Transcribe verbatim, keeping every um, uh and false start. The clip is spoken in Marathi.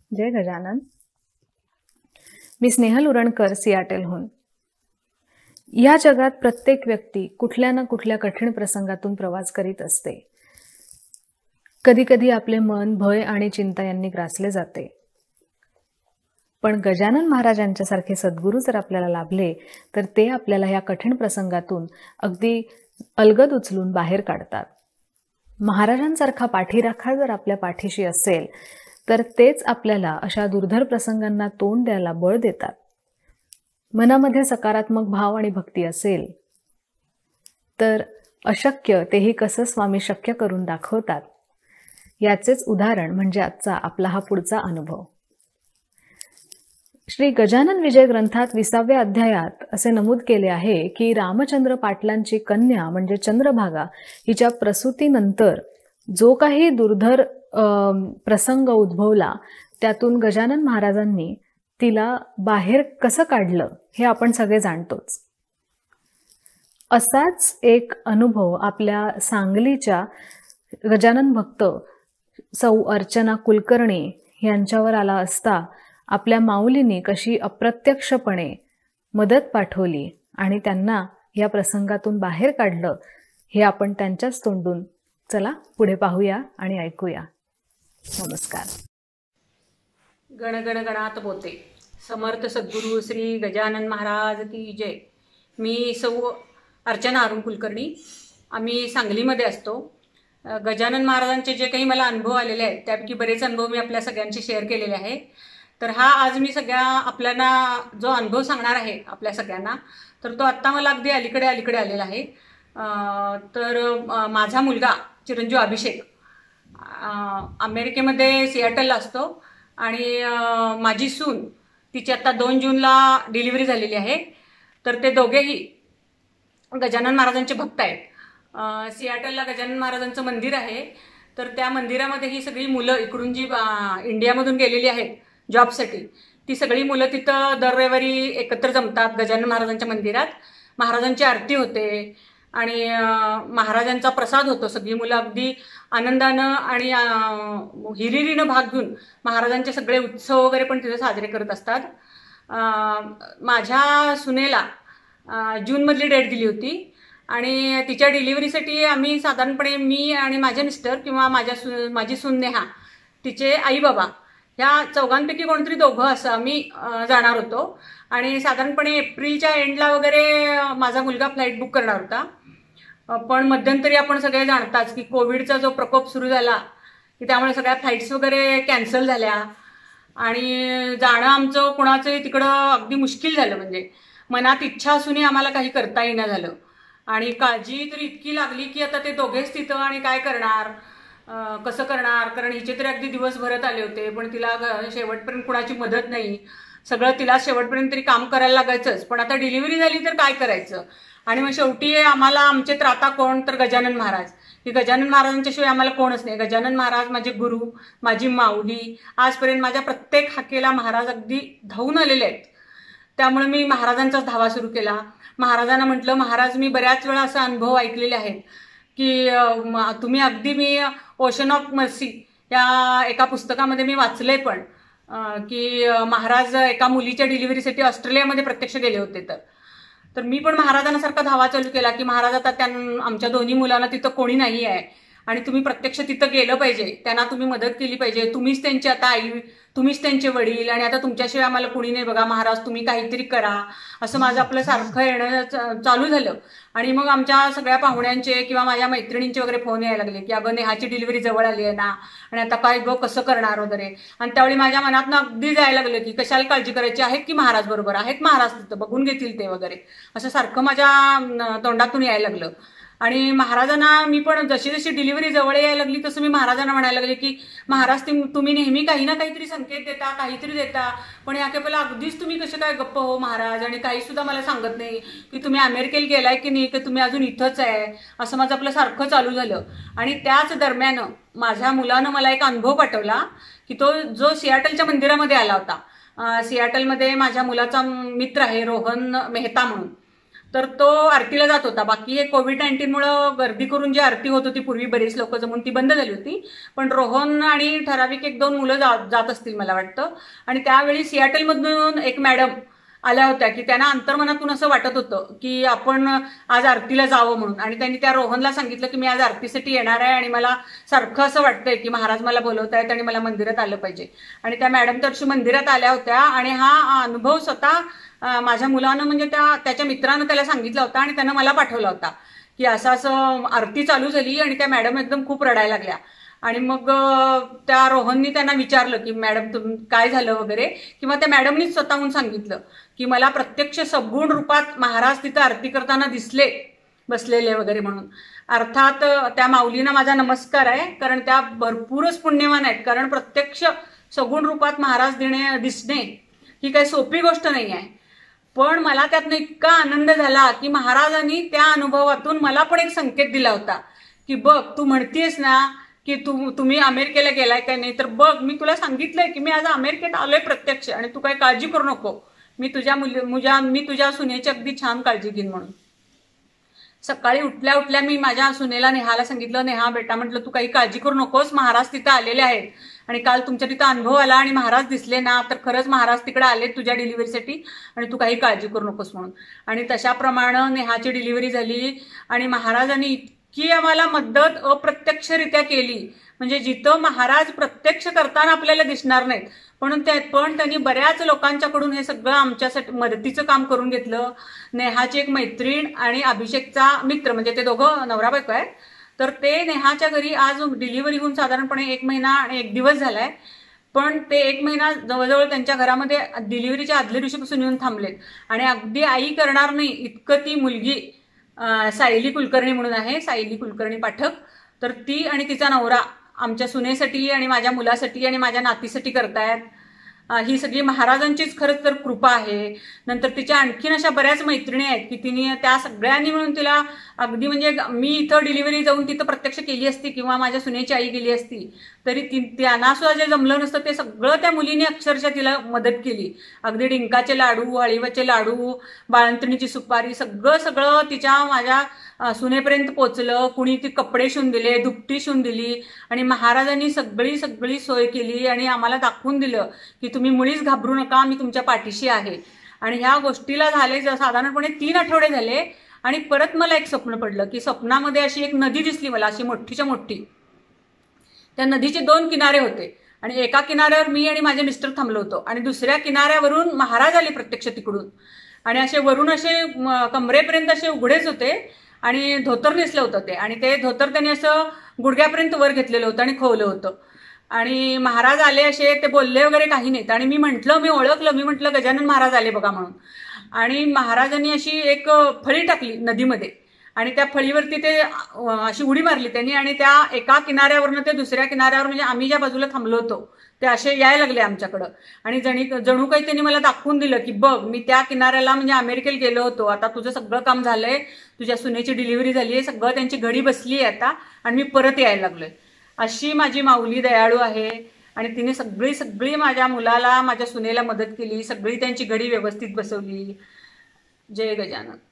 जय गजानन. मी स्नेहल उरणकर, सियाटलहून. या जगात प्रत्येक व्यक्ती कुठल्या ना कुठल्या कठीण प्रसंगातून प्रवास करीत असते. कधी कधी आपले मन भय आणि चिंता यांनी ग्रासले जाते. पण गजानन महाराजांच्यासारखे सद्गुरू जर आपल्याला लाभले तर ते आपल्याला या कठीण प्रसंगातून अगदी अलगद उचलून बाहेर काढतात. महाराजांसारखा पाठीराखा जर आपल्या पाठीशी असेल तर तेच आपल्याला अशा दुर्धर प्रसंगांना तोंड द्यायला बळ देतात. मनामध्ये सकारात्मक भाव आणि भक्ती असेल तर अशक्य तेही कसं स्वामी शक्य करून दाखवतात. याचेच उदाहरण म्हणजे आजचा आपला हा पुढचा अनुभव. श्री गजानन विजय ग्रंथात विसाव्या अध्यायात असे नमूद केले आहे की रामचंद्र पाटलांची कन्या म्हणजे चंद्रभागा हिच्या प्रसूतीनंतर जो काही दुर्धर प्रसंग उद्भवला त्यातून गजानन महाराजांनी तिला बाहेर कसं काढलं हे आपण सगळे जाणतोच. असाच एक अनुभव आपल्या सांगलीच्या गजानन भक्त सौ अर्चना कुलकर्णी यांच्यावर आला असता आपल्या माऊलींनी कशी अप्रत्यक्षपणे मदत पाठवली आणि त्यांना या प्रसंगातून बाहेर काढलं हे आपण त्यांच्याच तोंडून चला पुढे पाहूया आणि ऐकूया. नमस्कार. गण गण गणात बोते. समर्थ सद्गुरू श्री गजानन महाराज की जय. मी सौ अर्चना अरुण कुलकर्णी. आम्ही सांगलीमध्ये असतो. गजानन महाराजांचे जे काही मला अनुभव आलेले आहेत त्यापैकी बरेच अनुभव मी आपल्या सगळ्यांशी शेअर केलेले आहे. तर हा आज मी सगळ्या आपल्याला जो अनुभव सांगणार आहे आपल्या सगळ्यांना तर तो आत्ता मला अगदी अलीकडे अलीकडे आलेला आहे. तर माझा मुलगा चिरंजीव अभिषेक अमेरिकेमध्ये सियाटलला असतो आणि माझी सून तिची आता दोन जूनला डिलिव्हरी झालेली आहे. तर ते दोघेही गजानन महाराजांचे भक्त आहेत. सियाटलला गजानन महाराजांचं मंदिर आहे. तर त्या मंदिरामध्ये ही सगळी मुलं इकडून जी इंडियामधून गेलेली आहेत जॉबसाठी ती सगळी मुलं तिथं दर रविवारी एकत्र जमतात गजानन महाराजांच्या मंदिरात. महाराजांची आरती होते आणि महाराजांचा प्रसाद होतो. सगळी मुलं अगदी आनंदानं आणि हिरिरीनं भाग घेऊन महाराजांचे सगळे उत्सव वगैरे पण तिथे साजरे करत असतात. माझ्या सुनेला जूनमधली डेट दिली होती आणि तिच्या डिलिव्हरीसाठी आम्ही साधारणपणे मी आणि माझे मिस्टर किंवा माझ्या सु माझी सून नेहा तिचे आई बाबा ह्या चौघांपैकी कोणतरी दोघं असं आम्ही जाणार होतो. आणि साधारणपणे एप्रिलच्या एंडला वगैरे माझा मुलगा फ्लाईट बुक करणार होता. पण मध्यंतरी आपण सगळे जाणताच की कोविडचा जो प्रकोप सुरू झाला की त्यामुळे सगळ्या फ्लाईट्स वगैरे कॅन्सल झाल्या आणि जाणं आमचं कुणाचंही तिकडं अगदी मुश्किल झालं. म्हणजे मनात इच्छा असूनही आम्हाला काही करता येणं झालं आणि काळजी तर इतकी लागली की आता ते दोघेच तिथं आणि काय करणार कसं करणार. कारण हिचे तरी अगदी दिवस भरत आले होते पण तिला शेवटपर्यंत कुणाची मदत नाही. सगळं तिला शेवटपर्यंत तरी काम करायला लागायचंच. पण आता डिलिव्हरी झाली तर काय करायचं. आणि मग शेवटी आम्हाला आमचे त्राता कोण तर गजानन महाराज. की गजानन महाराजांच्याशिवाय आम्हाला कोणच नाही. गजानन महाराज माझे गुरु, माझी माऊली. आजपर्यंत माझ्या प्रत्येक हाकेला महाराज अगदी धावून आलेले आहेत. त्यामुळे मी महाराजांचाच धावा सुरू केला. महाराजांना म्हटलं महाराज मी बऱ्याच वेळा असा अनुभव ऐकलेले आहेत की तुम्ही अगदी मी ओशन ऑफ मर्सी या एका पुस्तकामध्ये मी वाचलंय पण की महाराज एका मुलीच्या डिलिव्हरीसाठी ऑस्ट्रेलियामध्ये प्रत्यक्ष गेले होते. तर तर मी पण महाराजांसारखा धावा चालू केला की महाराज आता त्यां आमच्या दोन्ही मुलांना तिथं कोणी नाही आहे आणि तुम्ही प्रत्यक्ष तिथं गेलं पाहिजे. त्यांना तुम्ही मदत केली पाहिजे. तुम्हीच त्यांची आता आई, तुम्हीच त्यांचे वडील आणि आता तुमच्याशिवाय आम्हाला कुणी नाही बघा महाराज तुम्ही काहीतरी करा. असं माझं आपलं सारखं येणं चालू झालं. आणि मग आमच्या सगळ्या पाहुण्यांचे किंवा माझ्या मैत्रिणींचे वगैरे फोन यायला लागले की अगं नेहाची डिलिव्हरी जवळ आली आहे ना आणि आता काय गं कसं करणार वगैरे. आणि त्यावेळी माझ्या मनात ना अगदी जायला लागलं की कशाला काळजी करायची. आहेत की महाराज बरोबर आहेत, महाराज तिथं बघून घेतील ते वगैरे असं सारखं माझ्या तोंडातून यायला लागलं. आणि महाराजांना मी पण जशी जशी डिलिव्हरी जवळ यायला लागली तसं मी महाराजांना म्हणायला लागले की महाराज तुम्ही नेहमी काही ना काहीतरी संकेत देता, काहीतरी देता, पण या केवळ अगदीच तुम्ही कसे काय गप्प हो महाराज आणि काही सुद्धा मला सांगत नाही की तुम्ही अमेरिकेला गेलाय की नाही की तुम्ही अजून इथंच आहे. असं माझं आपलं सारखं चालू झालं. आणि त्याच दरम्यान माझ्या मुलानं मला एक अनुभव पाठवला की तो जो सियाटलच्या मंदिरामध्ये आला होता. सियाटलमध्ये माझ्या मुलाचा मित्र आहे रोहन मेहता म्हणून. तर तो आरतीला जात होता. बाकी हे कोविड नाईन्टीनमुळं गर्दी करून जी आरती होत होती पूर्वी बरीच लोक जमून ती बंद झाली होती. पण रोहन आणि ठराविक एक दोन मुलं जात असतील मला वाटतं. आणि त्यावेळी सियाटलमधून एक मॅडम आल्या होत्या की त्यांना अंतर्मनातून असं वाटत होतं की आपण आज आरतीला जावं म्हणून. आणि त्यांनी त्या रोहनला सांगितलं की मी आज आरतीसाठी येणार आहे आणि मला सारखं असं वाटतंय की महाराज मला बोलवत आहेत आणि मला मंदिरात आलं पाहिजे. आणि त्या मॅडम तर मंदिरात आल्या होत्या आणि हा अनुभव स्वतः माझ्या मुलानं म्हणजे त्या त्याच्या मित्रानं त्याला सांगितला होता आणि त्यानं मला पाठवला होता की असं असं आरती चालू झाली आणि त्या मॅडम एकदम खूप रडायला लागल्या. आणि मग त्या रोहननी त्यांना विचारलं की मॅडम तुम काय झालं वगैरे, किंवा त्या मॅडमनीच स्वतःहून सांगितलं की मला प्रत्यक्ष सगुण रूपात महाराज तिथं आरती करताना दिसले बसलेले वगैरे म्हणून. अर्थात त्या माऊलींना माझा नमस्कार आहे, कारण त्या भरपूरच पुण्यवान आहेत. कारण प्रत्यक्ष सगुण रूपात महाराज देणे दिसणे ही काही सोपी गोष्ट नाही आहे. पण मला त्यातनं इतका आनंद झाला की महाराजांनी त्या अनुभवातून मला पण एक संकेत दिला होता की बघ तू म्हणतेस ना की तू तुम्ही अमेरिकेला गेलाय काय नाही, तर बघ मी तुला सांगितलंय की मी आज अमेरिकेत आलोय प्रत्यक्ष आणि तू काही काळजी करू नको, मी तुझ्या मुली मी तुझ्या सुनेची अगदी छान काळजी घेईन म्हणून. सकाळी उठल्या उठल्या मी माझ्या सुनेला नेहाला सांगितलं, नेहा बेटा म्हटलं तू काही काळजी करू नकोस, महाराज तिथं आलेले आहेत आणि काल तुमच्या तिथं अनुभव आला आणि महाराज दिसले ना तर खरंच महाराज तिकडे आले तुझ्या डिलिव्हरीसाठी आणि तू काही काळजी करू नकोस म्हणून. आणि तशाप्रमाणे नेहाची डिलिव्हरी झाली आणि महाराजांनी इतकी आम्हाला मदत अप्रत्यक्षरित्या केली, म्हणजे जिथं महाराज प्रत्यक्ष करताना आपल्याला दिसणार नाहीत पण त्या पण त्यांनी बऱ्याच लोकांच्याकडून हे सगळं आमच्यासाठी मदतीचं काम करून घेतलं. नेहाची एक मैत्रीण आणि अभिषेकचा मित्र म्हणजे ते दोघं नवरा बायको आहेत, तर ते नेहाच्या घरी आज डिलिव्हरी होऊन साधारणपणे एक महिना आणि एक दिवस झालाय, पण ते एक महिना जवळजवळ त्यांच्या घरामध्ये डिलिव्हरीच्या आदल्या दिवशीपासून येऊन थांबलेत. आणि अगदी आई करणार नाही इतकं ती मुलगी सायली कुलकर्णी म्हणून आहे, सायली कुलकर्णी पाठक, तर ती आणि तिचा नवरा आमच्या सुनेसाठी आणि माझ्या मुलासाठी आणि माझ्या नातीसाठी करतायत. ही सगळी महाराजांचीच खरंच तर कृपा आहे. नंतर तिच्या आणखीन अशा बऱ्याच मैत्रिणी आहेत की तिने त्या सगळ्यांनी मिळून तिला अगदी म्हणजे मी इथं डिलिव्हरी जाऊन तिथं प्रत्यक्ष केली असती किंवा माझ्या सुनेची आई गेली असती तरी ती त्यांना सुद्धा जे जमलं नसतं ते सगळं त्या मुलीने अक्षरशः तिला मदत केली. अगदी डिंकाचे लाडू, हळीवाचे लाडू, बाळंतणीची सुपारी सगळं सगळं तिच्या माझ्या सुनेपर्यंत पोचलं. कुणी ती कपडे शिवून दिले, दुपटी शिवून दिली आणि महाराजांनी सगळी सगळी सोय केली आणि आम्हाला दाखवून दिलं की तुम्ही मुळीच घाबरू नका, मी तुमच्या पाठीशी आहे. आणि ह्या गोष्टीला झाले साधारणपणे तीन आठवडे झाले आणि परत मला एक स्वप्न पडलं की स्वप्नामध्ये अशी एक नदी दिसली मला, अशी मोठीच्या मोठी. त्या नदीचे दोन किनारे होते आणि एका किनाऱ्यावर मी आणि माझे मिस्टर थांबलो होतो आणि दुसऱ्या किनाऱ्यावरून महाराज आले प्रत्यक्ष तिकडून आणि असे वरून असे कमरेपर्यंत असे उघडेच होते आणि धोतर नेसलं होतं ते आणि ते धोतर त्यांनी असं गुडघ्यापर्यंत वर घेतलेलं होतं आणि खोवलं होतं. आणि महाराज आले असे, ते बोलले वगैरे काही नाहीत आणि मी म्हटलं, मी ओळखलं, मी म्हटलं गजानन महाराज आले बघा म्हणून. आणि महाराजांनी अशी एक फळी टाकली नदीमध्ये आणि त्या फळीवरती ते अशी उडी मारली त्यांनी आणि त्या एका किनाऱ्यावरनं ते दुसऱ्या किनाऱ्यावर म्हणजे आम्ही ज्या बाजूला थांबलो होतो ते असे यायला लागले आमच्याकडं आणि जणी जणू काही त्यांनी मला दाखवून दिलं की बघ मी त्या किनाऱ्याला म्हणजे अमेरिकेला गेलो होतो, आता तुझं सगळं काम झालंय, तुझ्या सुनेची डिलिव्हरी झाली आहे, सगळं त्यांची घडी बसली आहे आता आणि मी परत यायला लागलोय. अशी माझी माऊली दयाळू आहे आणि तिने सगळी सगळी माझ्या मुलाला माझ्या सुनेला मदत केली, सगळी त्यांची घडी व्यवस्थित बसवली. जय गजानन.